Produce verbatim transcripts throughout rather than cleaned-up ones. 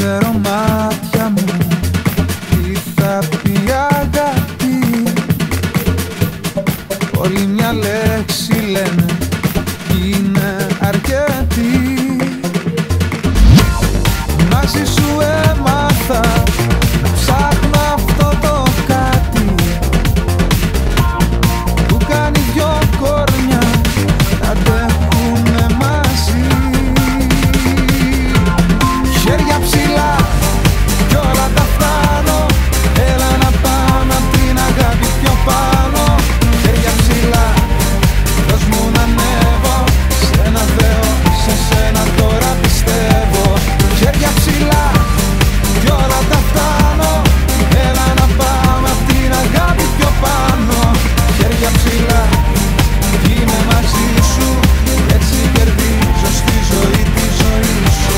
ξέρω μάτια μου τι θα πει αγάπη. Όλη μια λέξη λένε είναι αρκετή. Μαζί σου έμαθα να ψάχνω αυτό το κάτι που κάνει δυο κορμιά να αντέχουνε μαζί. Χέρια ψηλά κι όλα τα φτάνω. Έλα να πάμε απ' την αγάπη πιο πάνω. Χέρια ψηλά, δώσ' μου να ανέβω. Σ' ένα Θεό, σε σένα τώρα πιστεύω. Χέρια ψηλά κι όλα τα φτάνω. Έλα να πάμε απ' την αγάπη πιο πάνω. Χέρια ψηλά, είμαι μαζί σου. Έτσι κερδίζω στη ζωή τη ζωή σου.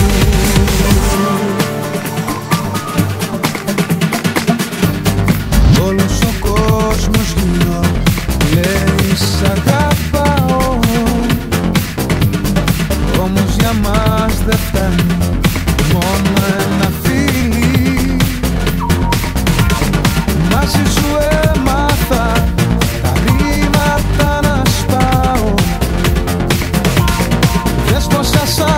Όλος ο κόσμος γύρω λέει σ' αγαπάω. Όμως για μας δεν φτάνει μόνο ένα φίλι. Μαζί σου έμαθα τα ρήματα να σπάω. Δες πως σας